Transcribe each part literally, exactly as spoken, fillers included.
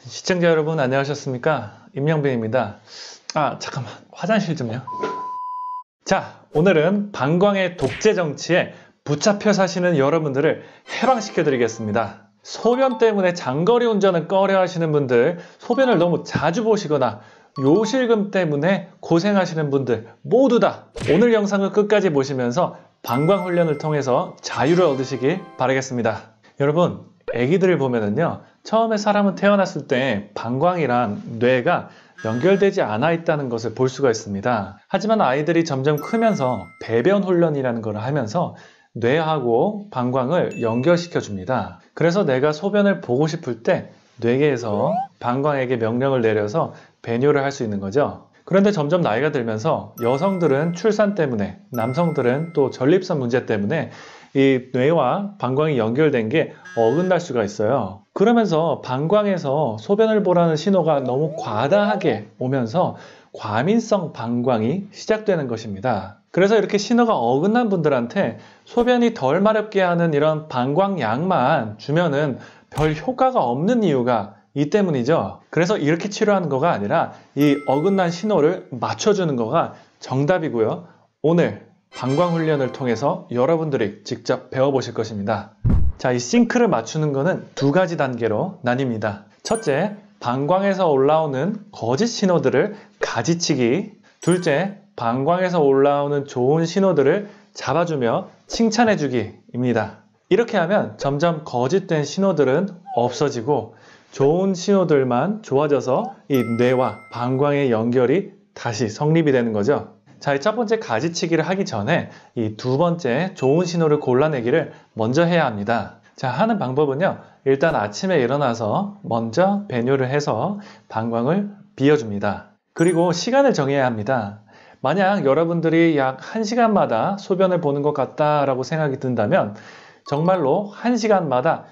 시청자 여러분 안녕하셨습니까? 임영빈입니다. 아 잠깐만 화장실 좀요. 자, 오늘은 방광의 독재 정치에 붙잡혀 사시는 여러분들을 해방시켜 드리겠습니다. 소변 때문에 장거리 운전을 꺼려 하시는 분들, 소변을 너무 자주 보시거나 요실금 때문에 고생하시는 분들 모두 다 오늘 영상을 끝까지 보시면서 방광 훈련을 통해서 자유를 얻으시길 바라겠습니다. 여러분, 아기들을 보면은요, 처음에 사람은 태어났을 때 방광이랑 뇌가 연결되지 않아 있다는 것을 볼 수가 있습니다. 하지만 아이들이 점점 크면서 배변 훈련이라는 걸 하면서 뇌하고 방광을 연결시켜 줍니다. 그래서 내가 소변을 보고 싶을 때 뇌에서 방광에게 명령을 내려서 배뇨를 할 수 있는 거죠. 그런데 점점 나이가 들면서 여성들은 출산 때문에, 남성들은 또 전립선 문제 때문에 이 뇌와 방광이 연결된 게 어긋날 수가 있어요. 그러면서 방광에서 소변을 보라는 신호가 너무 과다하게 오면서 과민성 방광이 시작되는 것입니다. 그래서 이렇게 신호가 어긋난 분들한테 소변이 덜 마렵게 하는 이런 방광약만 주면은 별 효과가 없는 이유가 이 때문이죠. 그래서 이렇게 치료하는 거가 아니라 이 어긋난 신호를 맞춰주는 거가 정답이고요. 오늘 방광 훈련을 통해서 여러분들이 직접 배워보실 것입니다. 자, 이 싱크를 맞추는 거는 두 가지 단계로 나뉩니다. 첫째, 방광에서 올라오는 거짓 신호들을 가지치기. 둘째, 방광에서 올라오는 좋은 신호들을 잡아주며 칭찬해주기입니다. 이렇게 하면 점점 거짓된 신호들은 없어지고 좋은 신호들만 좋아져서 이 뇌와 방광의 연결이 다시 성립이 되는 거죠. 자, 이 첫 번째 가지치기를 하기 전에 이 두 번째 좋은 신호를 골라내기를 먼저 해야 합니다. 자, 하는 방법은요, 일단 아침에 일어나서 먼저 배뇨를 해서 방광을 비워줍니다. 그리고 시간을 정해야 합니다. 만약 여러분들이 약 한 시간마다 소변을 보는 것 같다라고 생각이 든다면 정말로 한 시간마다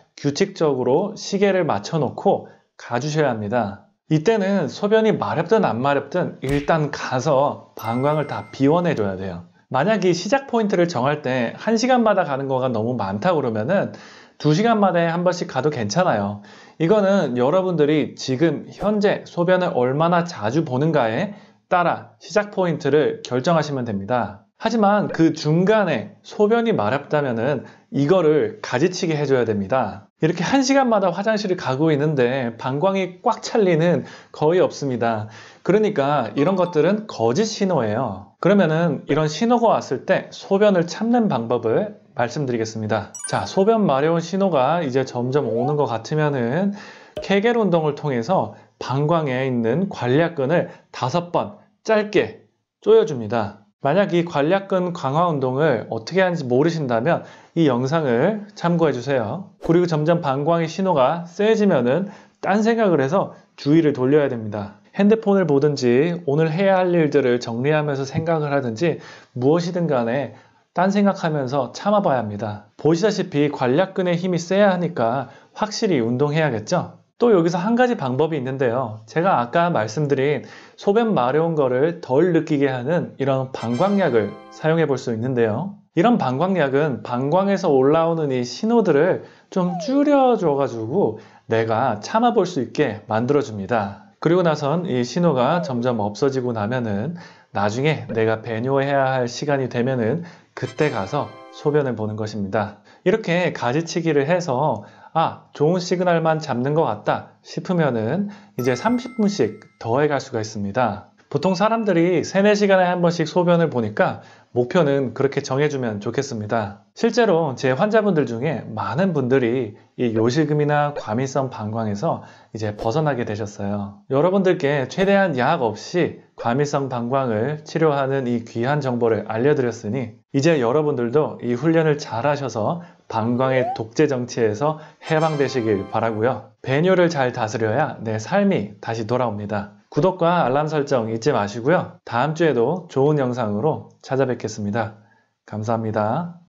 규칙적으로 시계를 맞춰놓고 가주셔야 합니다. 이때는 소변이 마렵든 안 마렵든 일단 가서 방광을 다 비워내줘야 돼요. 만약 이 시작 포인트를 정할 때 한 시간마다 가는 거가 너무 많다 그러면은 두 시간마다 한 번씩 가도 괜찮아요. 이거는 여러분들이 지금 현재 소변을 얼마나 자주 보는가에 따라 시작 포인트를 결정하시면 됩니다. 하지만 그 중간에 소변이 마렵다면은 이거를 가지치기 해줘야 됩니다. 이렇게 한 시간마다 화장실을 가고 있는데 방광이 꽉 찰 리는 거의 없습니다. 그러니까 이런 것들은 거짓 신호예요. 그러면은 이런 신호가 왔을 때 소변을 참는 방법을 말씀드리겠습니다. 자, 소변 마려운 신호가 이제 점점 오는 것 같으면은 케겔 운동을 통해서 방광에 있는 관략근을 다섯 번 짧게 조여줍니다. 만약 이 관략근 강화 운동을 어떻게 하는지 모르신다면 이 영상을 참고해 주세요. 그리고 점점 방광의 신호가 세지면은 딴 생각을 해서 주의를 돌려야 됩니다. 핸드폰을 보든지 오늘 해야 할 일들을 정리하면서 생각을 하든지 무엇이든 간에 딴 생각하면서 참아봐야 합니다. 보시다시피 관략근의 힘이 세야 하니까 확실히 운동해야겠죠? 또 여기서 한 가지 방법이 있는데요. 제가 아까 말씀드린 소변 마려운 거를 덜 느끼게 하는 이런 방광약을 사용해 볼 수 있는데요. 이런 방광약은 방광에서 올라오는 이 신호들을 좀 줄여줘 가지고 내가 참아 볼 수 있게 만들어 줍니다. 그리고 나선 이 신호가 점점 없어지고 나면은 나중에 내가 배뇨해야 할 시간이 되면은 그때 가서 소변을 보는 것입니다. 이렇게 가지치기를 해서 아, 좋은 시그널만 잡는 것 같다 싶으면은 이제 삼십 분씩 더 해갈 수가 있습니다. 보통 사람들이 세네 시간에 한 번씩 소변을 보니까 목표는 그렇게 정해주면 좋겠습니다. 실제로 제 환자분들 중에 많은 분들이 이 요실금이나 과민성 방광에서 이제 벗어나게 되셨어요. 여러분들께 최대한 약 없이 과민성 방광을 치료하는 이 귀한 정보를 알려드렸으니 이제 여러분들도 이 훈련을 잘 하셔서 방광의 독재 정치에서 해방되시길 바라고요. 배뇨를 잘 다스려야 내 삶이 다시 돌아옵니다. 구독과 알람 설정 잊지 마시고요. 다음 주에도 좋은 영상으로 찾아뵙겠습니다. 감사합니다.